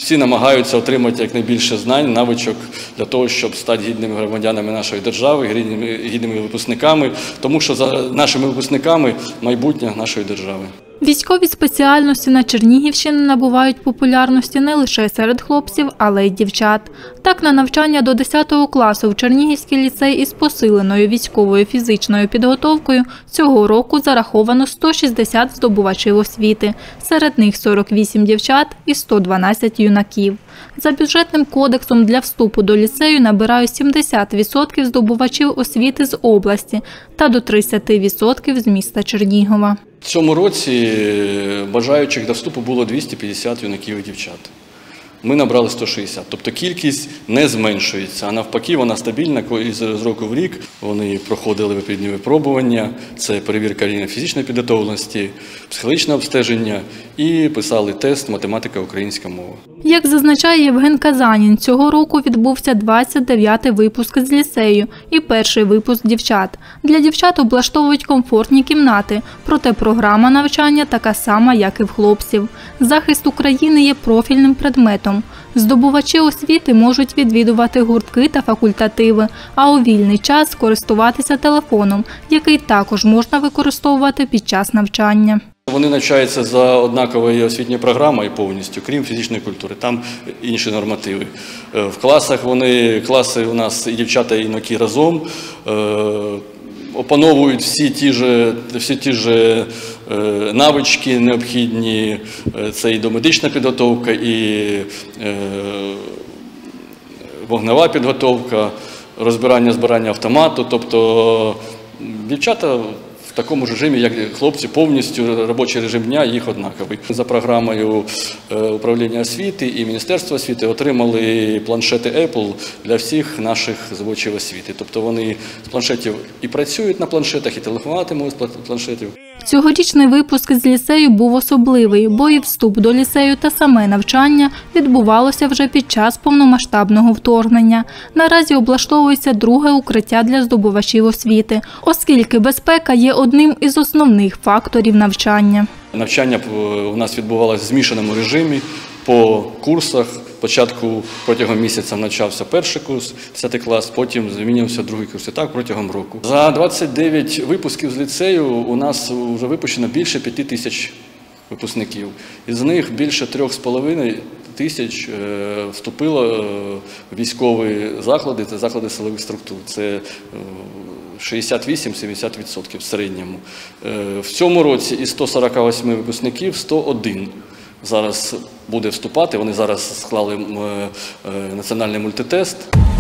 Всі намагаються отримати якнайбільше знань, навичок для того, щоб стати гідними громадянами нашої держави, гідними випускниками, тому що за нашими випускниками майбутнє нашої держави. Військові спеціальності на Чернігівщині набувають популярності не лише серед хлопців, але й дівчат. Так, на навчання до 10 класу в Чернігівський ліцей із посиленою військовою фізичною підготовкою цього року зараховано 160 здобувачів освіти. Серед них 48 дівчат і 112 юнаків. За бюджетним кодексом для вступу до ліцею набирають 70% здобувачів освіти з області та до 30% з міста Чернігова. В цьому році бажаючих до вступу було 250 юнаків і дівчат. Ми набрали 160, тобто кількість не зменшується, а навпаки вона стабільна з року в рік. Вони проходили відповідні випробування, це перевірка рівня фізичної підготовленості, психологічне обстеження і писали тест математика, українська мова. Як зазначає Євген Казанін, цього року відбувся 29-й випуск з ліцею і перший випуск дівчат. Для дівчат облаштовують комфортні кімнати, проте програма навчання така сама, як і в хлопців. Захист України є профільним предметом. Здобувачі освіти можуть відвідувати гуртки та факультативи, а у вільний час користуватися телефоном, який також можна використовувати під час навчання. Вони навчаються за однаковою освітньою програмою повністю, крім фізичної культури, там інші нормативи. В класах класи у нас і дівчата, і юнаки разом, опановують всі ті ж навички необхідні, це і домедична підготовка, і вогнева підготовка, розбирання, збирання автомату, тобто дівчата в такому ж режимі, як хлопці, повністю робочий режим дня їх однаковий. За програмою управління освіти і Міністерства освіти отримали планшети Apple для всіх наших здобувачів освіти. Тобто вони з планшетів і працюють на планшетах, і телефонувати можуть з планшетів. Цьогорічний випуск з ліцею був особливий, бо і вступ до ліцею та саме навчання відбувалося вже під час повномасштабного вторгнення. Наразі облаштовується друге укриття для здобувачів освіти, оскільки безпека є одним із основних факторів навчання. Навчання у нас відбувалося в змішаному режимі по курсах. Спочатку протягом місяця навчався перший курс, 10 клас, потім змінився другий курс, і так протягом року. За 29 випусків з ліцею у нас вже випущено більше 5 тисяч випускників. Із них більше 3,5 тисяч вступило в військові заклади, це заклади силових структур. Це 68-70% в середньому. В цьому році із 148 випускників 101 зараз буде вступати. Вони зараз склали національний мультитест.